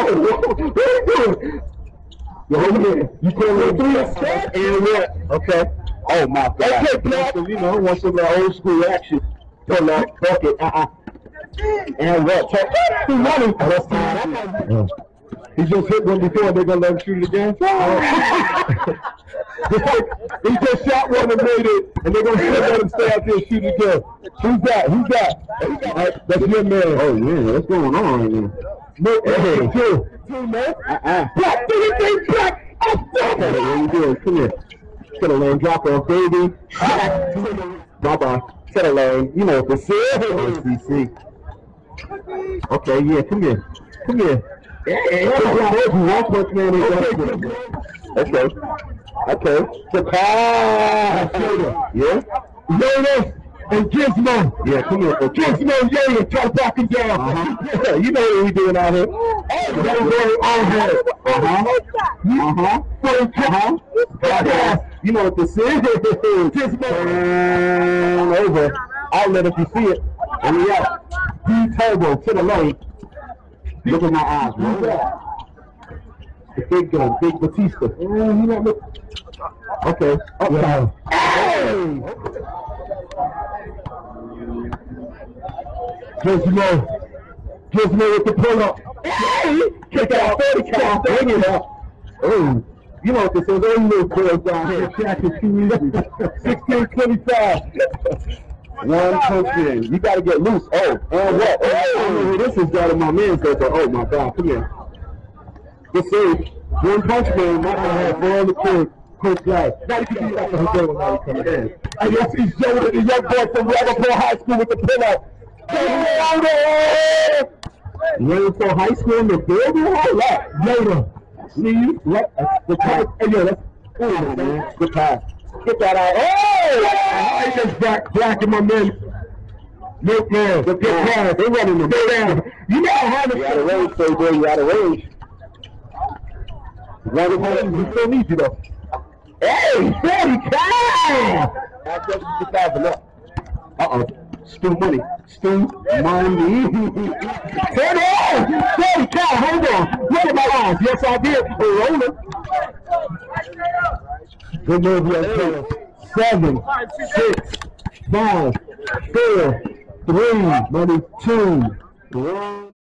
Yo, over here. You call it 3 and what? Okay. Oh my God. Okay, Black. So, you know, want some old school action. Pull up, bucket, and what? Talk money. He just hit one before. They're gonna let him shoot it again. He just shot one and made it, and they're gonna still let him stay out there and shoot it again. Who's that? Who's that? That's your man. Oh yeah, what's going on right now? No, two, man. Black, do you think Black? Okay, what are you doing? Come here. To the lane, drop off, baby. Bye-bye. To the lane. You know what this is. CC. Okay, yeah, come here. Come here. Hey, one punch man is okay. Okay. The pass. Yeah. Yoda and Gizmo. Yeah, come here. Gizmo, Yoda, try to back him down. Yeah, you know what we doing out here. Hey, that was you know what this is. Gizmo. Over. Outlet if you see it. And yeah. D-Turbo to the lane. Look at my eyes, man. The big gun, Big Batista. Okay. Upside. Hey! Gizmo with the pull up. Hey! Kick out 30 count. Bring it up. Oh. You know what this is? Those little girls down here. Catch it too easy. 16-25. One punch in. You gotta get loose. Oh, and what? Oh, I know who this is got in my man says, oh my God, come here. Good save. One punch man, not gonna have all the quick guys. Now you can do that for his day when he comes in. I guess he's Joe, the young boy from Rutherford High School with the pull-up. Rutherford High School in the building? Hold up. Later. Leave. The pass. Hey, yo, let's man. Good pass. Get that out. Oh! I just black in my men. Look, man. The good pass. They running them. Go down. You know how to out of range, so boy. You out of range. We still need you, though. Hey, 30 cow! Uh-oh. Stu money. Stu money. Turn on! 30 cow, hold on. Look at my eyes. Yes, I did. Rolling. Good move, young kid. 7, 6, 5, 4, 3, money, 2, 1.